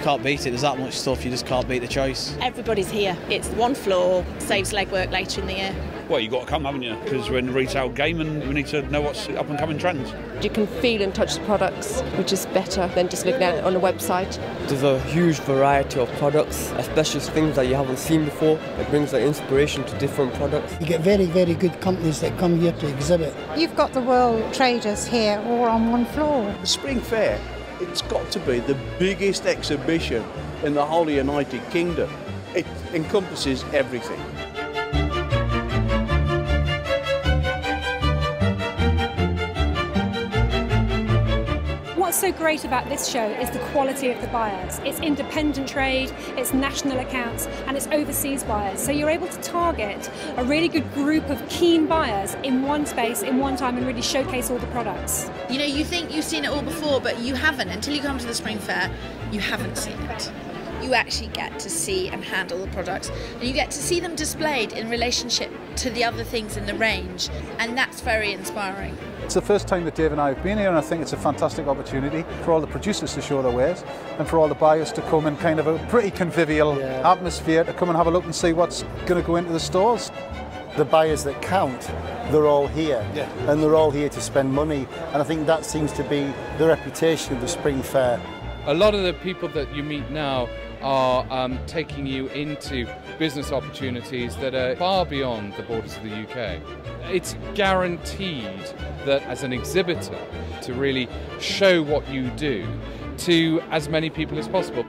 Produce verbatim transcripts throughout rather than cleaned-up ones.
can't beat it. There's that much stuff, you just can't beat the choice. Everybody's here. It's one floor, saves legwork later in the year. Well, you've got to come, haven't you? Because we're in the retail game and we need to know what's up and coming trends. You can feel and touch the products, which is better than just looking at it on a website. There's a huge variety of products, especially things that you haven't seen before. It brings the inspiration to different products. You get very, very good companies that come here to exhibit. You've got the world traders here all on one floor. The Spring Fair, it's got to be the biggest exhibition in the whole United Kingdom. It encompasses everything. What's so great about this show is the quality of the buyers. It's independent trade, it's national accounts, and it's overseas buyers. So you're able to target a really good group of keen buyers in one space, in one time, and really showcase all the products. You know, you think you've seen it all before, but you haven't. Until you come to the Spring Fair, you haven't seen it. You actually get to see and handle the products, and you get to see them displayed in relationship to the other things in the range, and that's very inspiring. It's the first time that Dave and I have been here, and I think it's a fantastic opportunity for all the producers to show their wares and for all the buyers to come in kind of a pretty convivial yeah. atmosphere to come and have a look and see what's going to go into the stores. The buyers that count, they're all here, yeah. and they're all here to spend money, and I think that seems to be the reputation of the Spring Fair. A lot of the people that you meet now are um, taking you into business opportunities that are far beyond the borders of the U K. It's guaranteed that as an exhibitor to really show what you do to as many people as possible.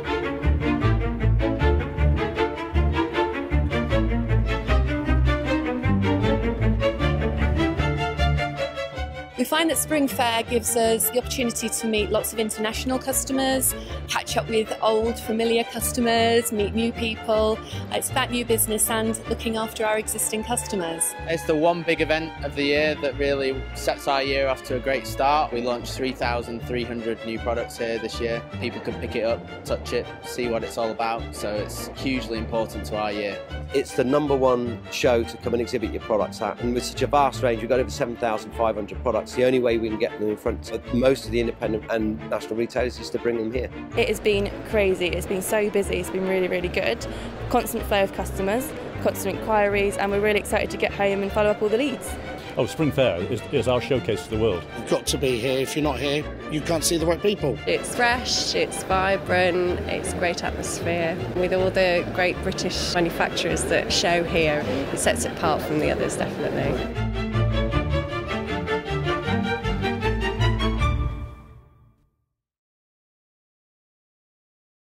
We find that Spring Fair gives us the opportunity to meet lots of international customers, catch up with old familiar customers, meet new people. It's about new business and looking after our existing customers. It's the one big event of the year that really sets our year off to a great start. We launched three thousand three hundred new products here this year. People can pick it up, touch it, see what it's all about, so it's hugely important to our year. It's the number one show to come and exhibit your products at, and with such a vast range, we've got over seven thousand five hundred products. The only way we can get them in front of most of the independent and national retailers is to bring them here. It has been crazy, it's been so busy, it's been really, really good. Constant flow of customers, constant inquiries, and we're really excited to get home and follow up all the leads. Oh, Spring Fair is, is our showcase to the world. You've got to be here. If you're not here, you can't see the right people. It's fresh, it's vibrant, it's a great atmosphere. With all the great British manufacturers that show here, it sets it apart from the others, definitely.